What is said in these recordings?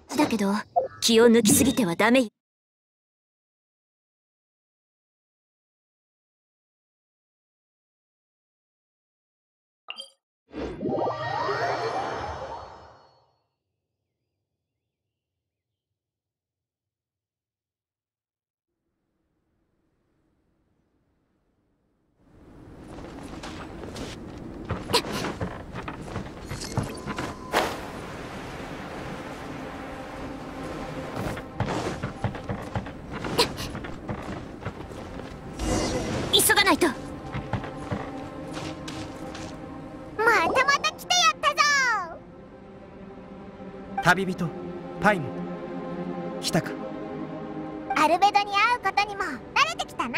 だけど気を抜きすぎてはダメよ。急がないと。またまた来てやったぞ。 旅人パイモン、来たか。 アルベドに会うことにも慣れてきたな。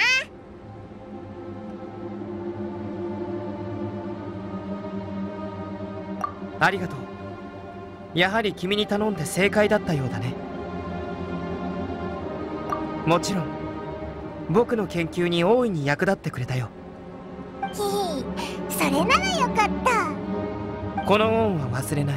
ありがとう。やはり君に頼んで正解だったようだね。もちろん僕の研究に大いに役立ってくれたよ。 ひひ、それならよかった。 この恩は忘れない。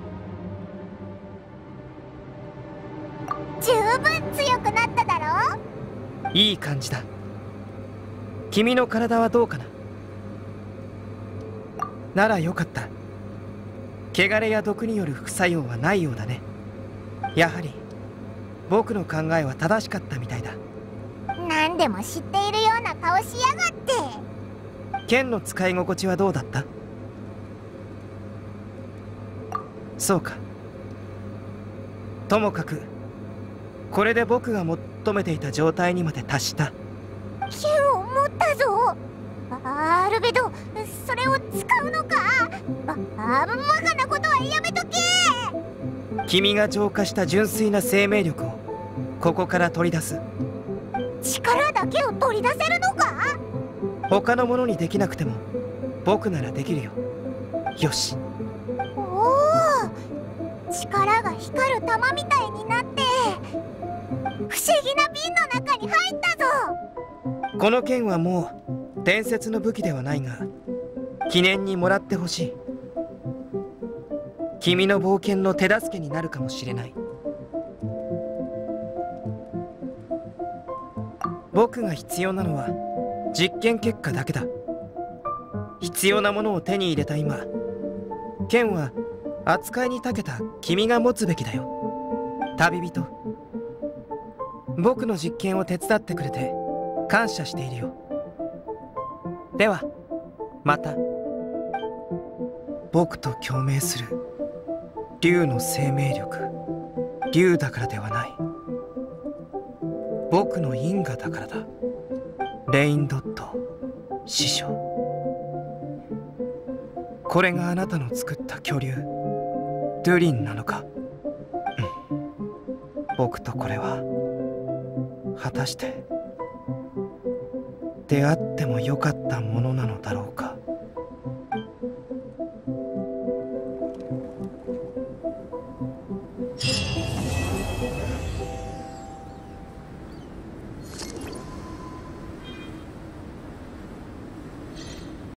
十分強くなっただろう。 いい感じだ。君の体はどうかな。ならよかった。汚れや毒による副作用はないようだね。やはり僕の考えは正しかったみたいだ。 何でも知っているような顔しやがって。 剣の使い心地はどうだった？そうか。ともかくこれで僕が求めていた状態にまで達した。 剣を持ったぞ。アルベド、それを使うのか。バカなことはやめとけ。 君が浄化した純粋な生命力をここから取り出す。 力だけを取り出せるのか。 他のものにできなくても僕ならできるよ。よし。 おお、力が光る玉みたいになって不思議な瓶の中に入ったぞ。 この剣はもう伝説の武器ではないが記念にもらってほしい。君の冒険の手助けになるかもしれない。僕が必要なのは実験結果だけだ。必要なものを手に入れた今、剣は扱いに長けた君が持つべきだよ。旅人、僕の実験を手伝ってくれて感謝しているよ。ではまた。僕と共鳴する竜の生命力、竜だからではない。僕の因果だからだ。レインドット師匠、これがあなたの作った巨竜ドゥリンなのか。僕とこれは果たして出会ってもよかったものなのだろうか。